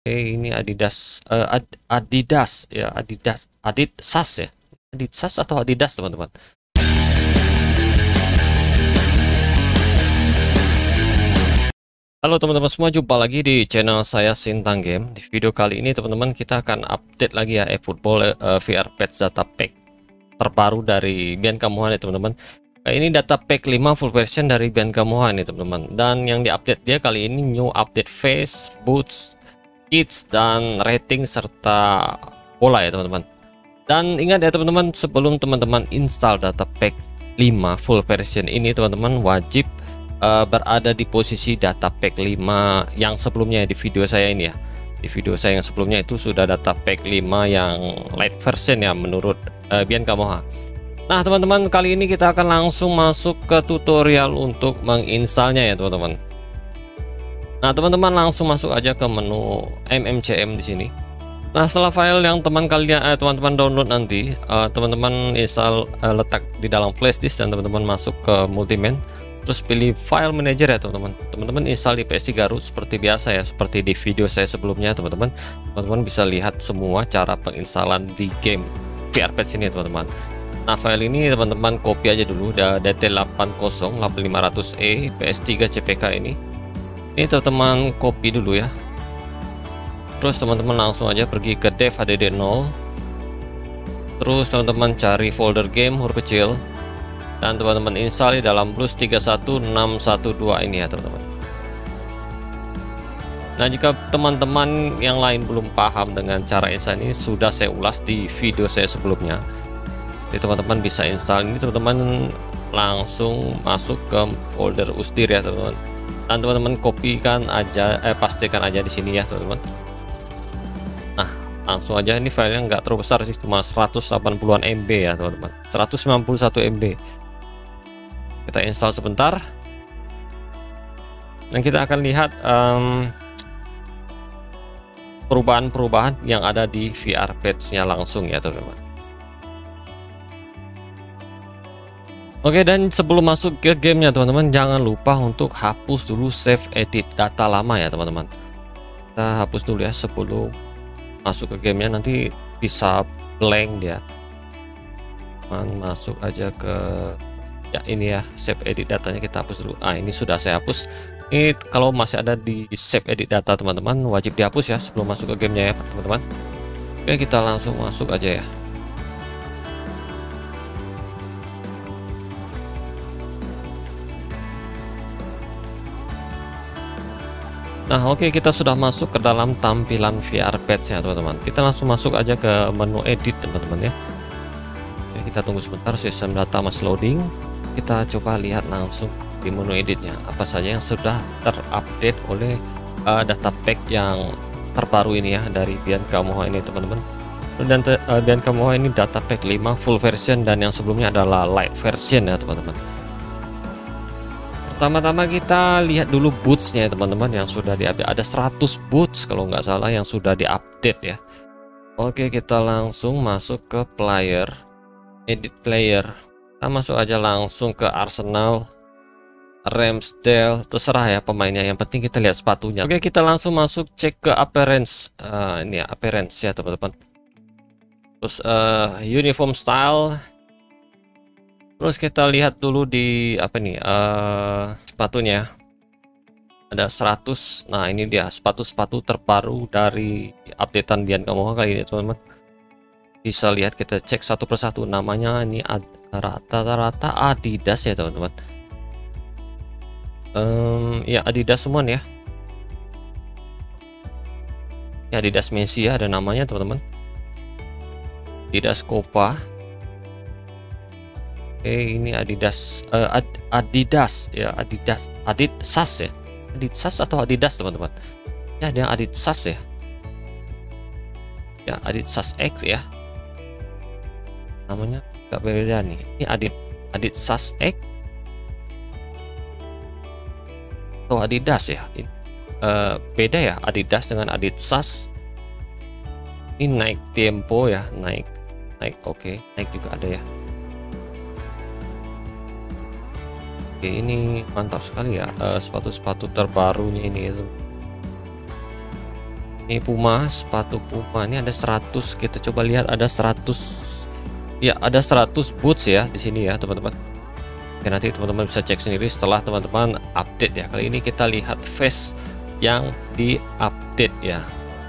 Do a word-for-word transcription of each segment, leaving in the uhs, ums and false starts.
Oke, ini Adidas, eh, Ad- Adidas ya, Adidas, Adidasas ya, Adidasas atau Adidas teman-teman. Halo teman-teman semua, jumpa lagi di channel saya Sintang Game. Di video kali ini teman-teman kita akan update lagi ya eFootball uh, V R Patch Data Pack terbaru dari Bianca Moha nih teman-teman. Nah, ini data pack lima full version dari Bianca Moha nih teman-teman. Dan yang diupdate dia kali ini new update face, boots, kits, dan rating serta bola ya teman-teman. Dan ingat ya teman-teman, sebelum teman-teman install data pack lima full version ini teman-teman wajib uh, berada di posisi data pack lima yang sebelumnya di video saya ini ya. Di video saya yang sebelumnya itu sudah data pack lima yang light version ya menurut uh, Bianca Moha. Nah teman-teman, kali ini kita akan langsung masuk ke tutorial untuk menginstalnya ya teman-teman. Nah teman-teman langsung masuk aja ke menu M M C M di sini. Nah setelah file yang teman kalian eh, teman-teman download nanti teman-teman uh, install uh, letak di dalam flash disk dan teman-teman masuk ke multiman, terus pilih file manager ya teman-teman. Teman-teman install di P S tiga root seperti biasa ya, seperti di video saya sebelumnya teman-teman. Teman-teman bisa lihat semua cara penginstalan di game V R Patch ini teman-teman. Nah file ini teman-teman copy aja dulu, udah D T delapan nol delapan lima nol nol E P S tiga C P K ini. Ini teman-teman copy dulu ya. Terus teman-teman langsung aja pergi ke dev H D D nol. Terus teman-teman cari folder game huruf kecil dan teman-teman install di dalam BRUS tiga satu enam satu dua ini ya teman-teman. Nah jika teman-teman yang lain belum paham dengan cara install ini, sudah saya ulas di video saya sebelumnya. Jadi teman-teman bisa install ini, teman-teman langsung masuk ke folder usdir ya teman-teman. Dan teman-teman kopikan aja, eh pastikan aja di sini ya teman-teman. Nah langsung aja, ini filenya nggak terlalu besar sih, cuma seratus delapan puluhan M B ya teman-teman, seratus sembilan puluh satu M B. Kita install sebentar dan kita akan lihat um, perubahan-perubahan yang ada di V R Patch-nya langsung ya teman-teman. Oke, dan sebelum masuk ke gamenya teman-teman, jangan lupa untuk hapus dulu save edit data lama ya teman-teman. Kita hapus dulu ya sebelum masuk ke gamenya, nanti bisa blank dia. Man, masuk aja ke ya ini ya, save edit datanya kita hapus dulu. Ah ini sudah saya hapus. Ini kalau masih ada di save edit data teman-teman wajib dihapus ya sebelum masuk ke gamenya ya teman-teman. Oke, kita langsung masuk aja ya. Nah oke, okay, kita sudah masuk ke dalam tampilan V R Patch ya teman-teman. Kita langsung masuk aja ke menu edit teman-teman ya. Oke, kita tunggu sebentar, sistem data masih loading. Kita coba lihat langsung di menu editnya apa saja yang sudah terupdate oleh uh, data pack yang terbaru ini ya dari Bianca Moha ini teman-teman. Dan uh, Bianca Moha ini data pack lima full version dan yang sebelumnya adalah light version ya teman-teman. Pertama-tama kita lihat dulu bootsnya teman-teman yang sudah diupdate. Ada seratus boots kalau nggak salah yang sudah diupdate ya. Oke, kita langsung masuk ke player, edit player. Kita masuk aja langsung ke Arsenal, Ramsdale, terserah ya pemainnya, yang penting kita lihat sepatunya. Oke, kita langsung masuk cek ke appearance. Uh, ini ya appearance ya teman-teman. Terus uh, uniform style. Terus kita lihat dulu di apa nih uh, sepatunya ada seratus. Nah ini dia sepatu-sepatu terbaru dari updatean Bianca Moha kali ini teman-teman. Bisa lihat, kita cek satu persatu namanya. Ini rata-rata Adidas ya teman-teman. Um, ya Adidas semua nih ya. Ya Adidas Messi ya ada namanya teman-teman. Adidas Copa. Oke, ini Adidas, uh, Ad, Adidas ya, Adidas, Adidasas ya, Adidasas atau Adidas teman-teman. Ya, ada Adidasas ya, ya Adidasas X ya, namanya nggak beda nih. Ini Adid, Adidasas X atau Adidas ya, ini, uh, beda ya Adidas dengan Adidasas. Ini naik tempo ya, naik, naik, oke, naik juga ada ya. Oke, ini mantap sekali ya sepatu-sepatu uh, terbarunya ini itu. Ini Puma, sepatu Puma ini ada seratus. Kita coba lihat ada seratus. Ya, ada seratus boots ya di sini ya, teman-teman. Oke, nanti teman-teman bisa cek sendiri setelah teman-teman update ya. Kali ini kita lihat face yang di-update ya.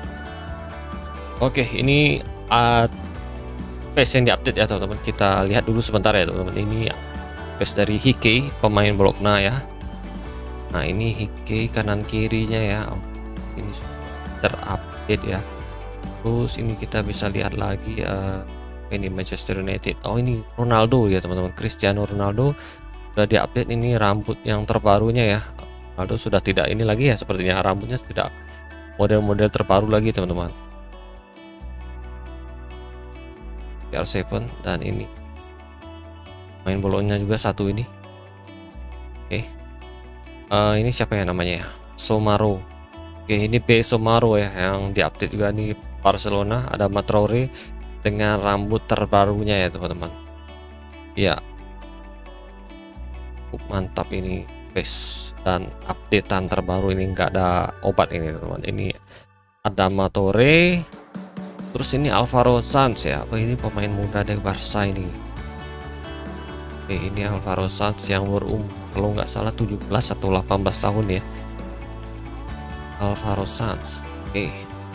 Oke, ini uh, face yang di-update ya, teman-teman. Kita lihat dulu sebentar ya, teman-teman. Ini face dari Hike, pemain Bologna ya. Nah, ini Hike kanan kirinya ya. Ini terupdate ya. Terus ini kita bisa lihat lagi uh, ini Manchester United. Oh, ini Ronaldo ya, teman-teman. Cristiano Ronaldo sudah diupdate. Ini rambut yang terbarunya ya. Ronaldo sudah tidak ini lagi ya, sepertinya rambutnya tidak model-model terbaru lagi, teman-teman. C R tujuh dan ini main bolongnya juga satu ini. Oke. Uh, ini siapa ya namanya ya? Somaro. Oke, ini B Somaro ya yang diupdate juga nih Barcelona. Ada Matraore dengan rambut terbarunya ya, teman-teman. Ya, mantap ini base dan updatean terbaru ini, nggak ada obat ini, teman-teman. Ini ada Matraore. Terus ini Alvaro Sanz ya. Apa ini pemain muda dari Barca ini? Oke, ini Alvaro Sanz yang berumur kalau nggak salah tujuh belas atau delapan belas tahun ya. Alvaro Sanz. Oke.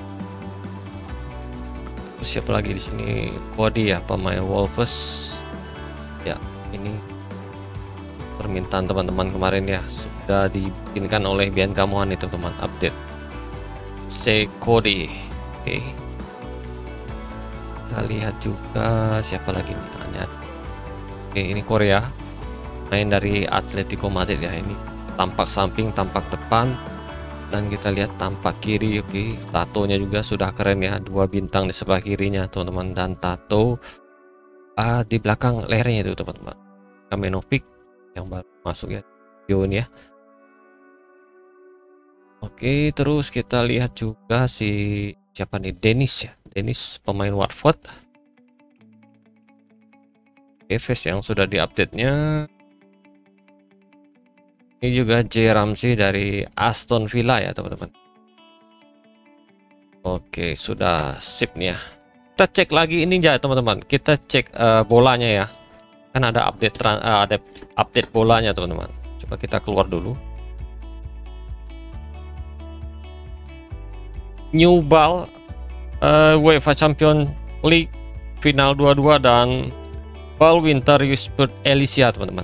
Terus siapa lagi di sini? Cody ya, pemain Wolves. Ya, ini permintaan teman-teman kemarin ya, sudah dibikinkan oleh Bianca Mohan itu, teman, update. C Cody. Oke. Kita lihat juga siapa lagi nih. Oke, ini Korea. Main dari Atletico Madrid ya, ini tampak samping, tampak depan. Dan kita lihat tampak kiri. Oke, tatonya juga sudah keren ya, dua bintang di sebelah kirinya, teman-teman, dan tato uh, di belakang lehernya itu, teman-teman. Kamenovic yang baru masuk ya video ini ya. Oke, terus kita lihat juga si siapa nih, Dennis ya, Dennis pemain Watford. Oke, face yang sudah diupdate nya. Ini juga J Ramsey dari Aston Villa ya, teman-teman. Oke, sudah sip nih ya. Kita cek lagi ini ya, teman-teman. Kita cek uh, bolanya ya. Kan ada update uh, ada update bolanya, teman-teman. Coba kita keluar dulu. New Ball uh, UEFA Champions League final dua puluh dua dan Ball Winter Youth Elysia, teman-teman.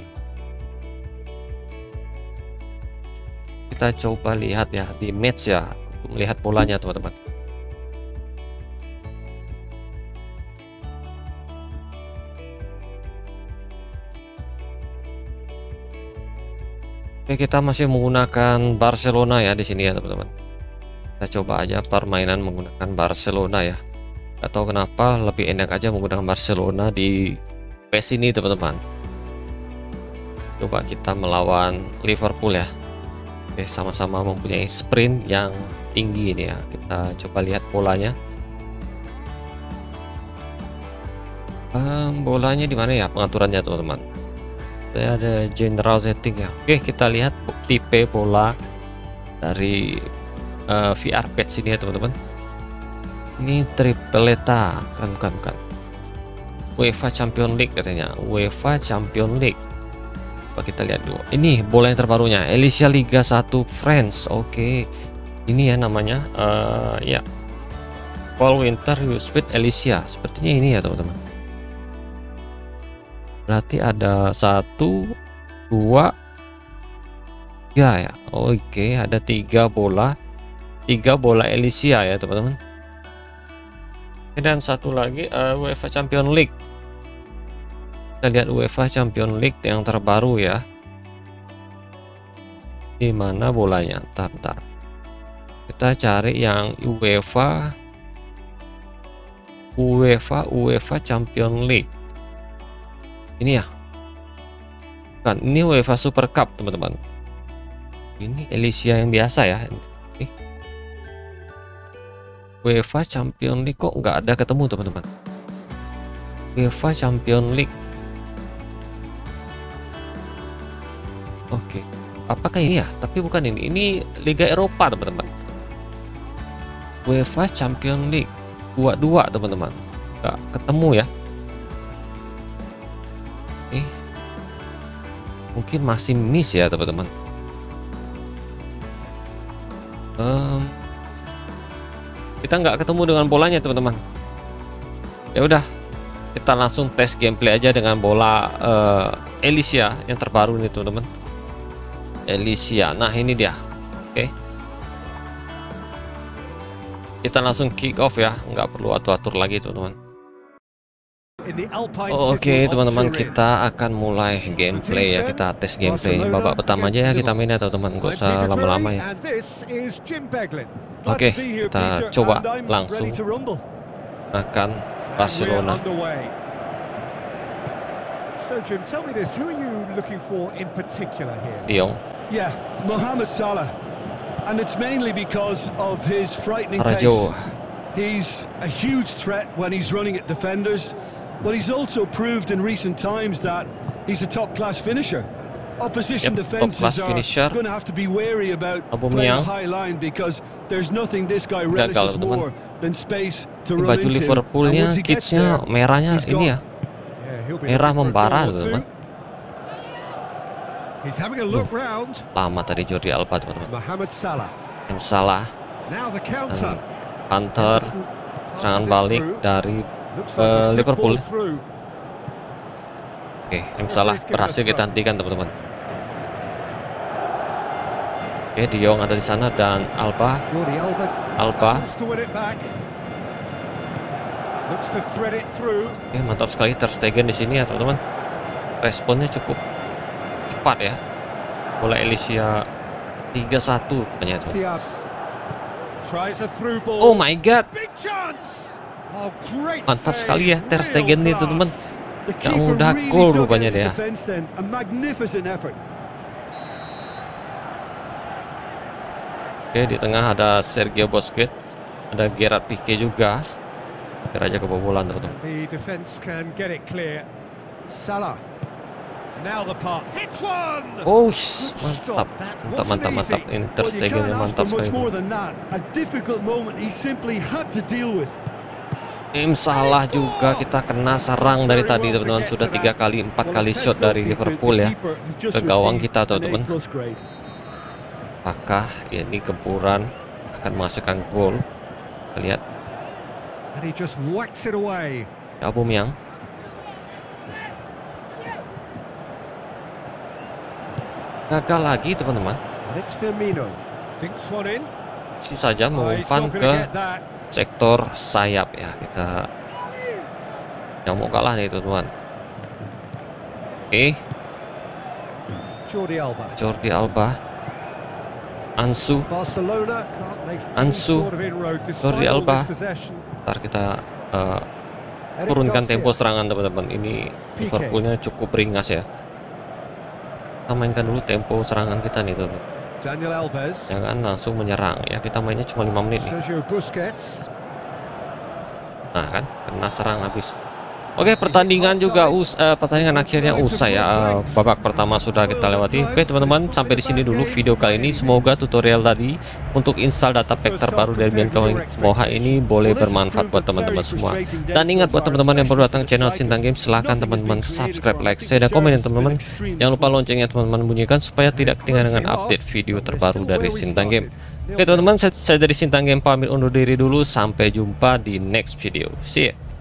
Kita coba lihat ya di match ya, untuk melihat bolanya, teman-teman. Oke, kita masih menggunakan Barcelona ya di sini ya, teman-teman. Kita coba aja permainan menggunakan Barcelona ya. Gak tahu kenapa lebih enak aja menggunakan Barcelona di P E S ini, teman-teman. Coba kita melawan Liverpool ya. Oke, sama-sama mempunyai sprint yang tinggi ini ya. Kita coba lihat bolanya. Um, bolanya di mana ya pengaturannya, teman-teman? Ada general setting ya. Oke, kita lihat tipe bola dari uh, V R patch ini ya, teman-teman. Ini tripleta, kan bukan bukan. UEFA Champions League katanya. UEFA Champions League. Coba kita lihat dulu. Ini bola yang terbarunya, Elysia Liga satu France. Oke. Ini ya namanya uh, ya. Fall Winter Youth Elysia. Sepertinya ini ya, teman-teman. Berarti ada satu, dua, tiga ya. Oke, ada tiga bola, tiga bola Elysia ya, teman-teman. Dan satu lagi uh, UEFA Champions League. Kita lihat UEFA Champions League yang terbaru ya. Di mana bolanya? Ntar, ntar. Kita cari yang UEFA, UEFA, UEFA Champions League. Ini ya. Kan ini UEFA Super Cup, teman-teman. Ini Elysia yang biasa ya. Ini. UEFA Champions League kok nggak ada ketemu, teman-teman. UEFA Champions League. Oke, apakah ini ya? Tapi bukan ini. Ini Liga Eropa, teman-teman. UEFA Champions League dua dua teman-teman, nggak ketemu ya. Eh, mungkin masih miss ya teman-teman. Um, kita nggak ketemu dengan bolanya teman-teman. Ya udah, kita langsung tes gameplay aja dengan bola uh, Elysia yang terbaru nih teman-teman. Elysia, nah ini dia. Oke, kita langsung kick off ya, nggak perlu atur-atur lagi teman-teman. Oh, oke okay, teman-teman, kita akan mulai gameplay ya. Kita tes gameplay ini babak pertama aja ya, kita main ya teman-teman, nggak usah lama-lama ya. Oke, okay, kita coba langsung akan Barcelona. Diong. Yeah, Mohamed Salah, and it's mainly because of his frightening pace. He's a huge threat when he's running at defenders, but he's also proved in recent times that he's a top-class finisher. Opposition yep, defenses are going to have to be wary about playing a high line because there's nothing this guy relishes more than space to run into. Baju Liverpoolnya, kidsnya merahnya ini ya, merah membara teman-teman. He's having a look round. Lama tadi Jordi Alba teman-teman. Mohamed Salah. Dan Salah. Now the counter. Hunter serangan balik dari uh, Liverpool. Oke, M Salah berhasil kita hentikan teman-teman. Oke, De Jong ada di sana dan Alba. Alba. Oke, mantap sekali Ter Stegen di sini ya teman-teman. Responnya cukup cepat ya. Bola Elysia tiga satu ternyata. Oh my god. Mantap sekali ya Ter Stegen nih teman-teman. Gak mudah gol rupanya dia. Oke, di tengah ada Sergio Busquets, ada Gerard Pique juga. Biar aja kebobolan teman-teman. Oh, mantap, mantap, mantap, mantap. Ini Ter Stegen yang mantap sekali. Tim Salah juga kita kena serang dari tadi teman-teman, sudah tiga kali empat kali shot dari Liverpool ya ke gawang kita teman-teman. Apakah ini gempuran akan menghasilkan gol? Kita lihat. Aubameyang. Gagal lagi teman-teman. Si saja mengumpan ke sektor sayap ya, kita yang mau kalah nih teman-teman. Oke, Jordi Alba, Jordi Alba, Ansu, Ansu, Jordi Alba. Ntar kita uh, turunkan tempo serangan teman-teman. Ini Liverpoolnya cukup ringas ya. Kita mainkan dulu tempo serangan kita nih teman-teman. Jangan langsung menyerang ya, kita mainnya cuma lima menit nih. Nah kan, kena serang habis. Oke, pertandingan juga us uh, pertandingan akhirnya usai ya. Uh, babak pertama sudah kita lewati. Oke teman-teman, sampai di sini dulu video kali ini. Semoga tutorial tadi untuk install data pack terbaru dari Biancoin Moha ini boleh bermanfaat buat teman-teman semua. Dan ingat buat teman-teman yang baru datang channel Sintang Game, silahkan teman-teman subscribe, like, share, dan komen ya teman-teman. Jangan lupa loncengnya teman-teman bunyikan supaya tidak ketinggalan dengan update video terbaru dari Sintang Game. Oke teman-teman, saya, saya dari Sintang Game pamit undur diri dulu. Sampai jumpa di next video. See ya.